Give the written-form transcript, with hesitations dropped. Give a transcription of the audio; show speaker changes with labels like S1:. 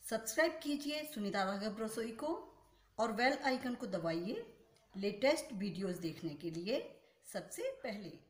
S1: Subscribe कीजिए सुनीता राघव रसोई को और बेल आइकन को दबाइए लेटेस्ट वीडियोस देखने के लिए सबसे पहले।